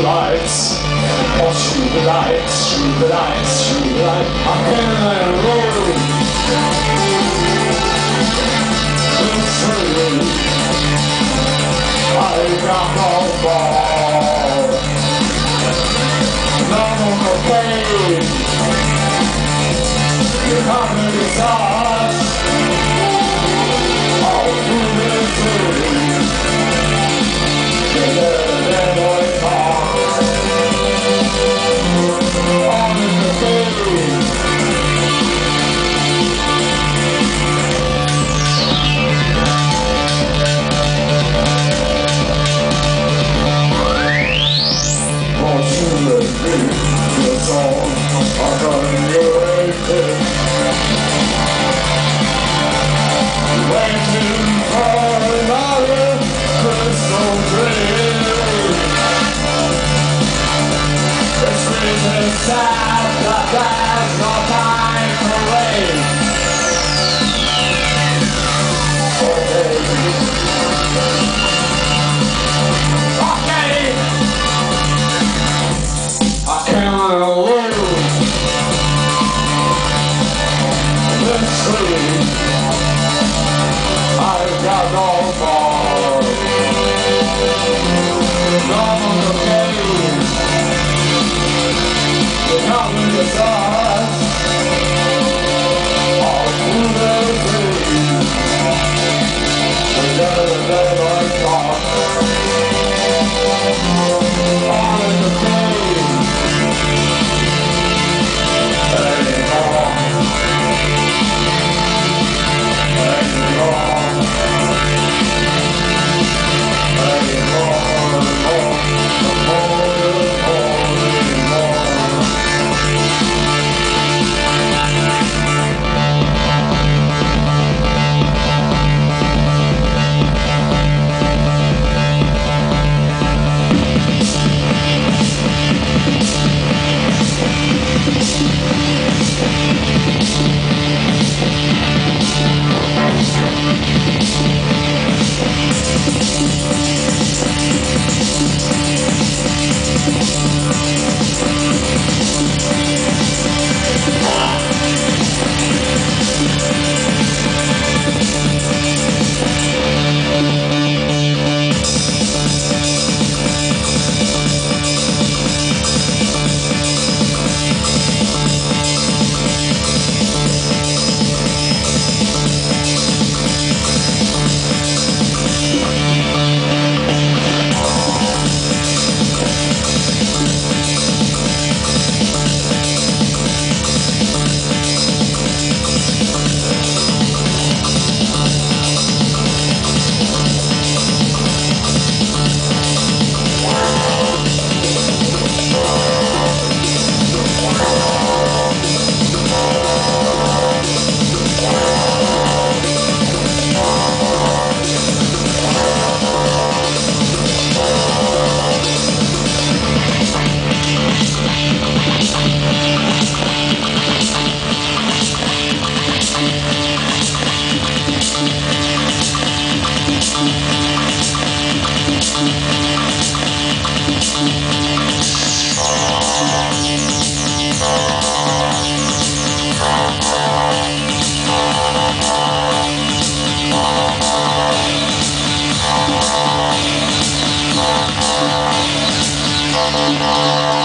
lights. Oh, shoot the lights, shoot the lights, shoot the lights. I can't let it roll. It's true. I got no ball. No more pain. You have to decide. I'll do this thing. Sad, but there's no time to wait. Okay. I can't lose this dream. I've got no more. No more game. Come with us, all through the dream. Together they like God, all in the game. Anymore, Thank you.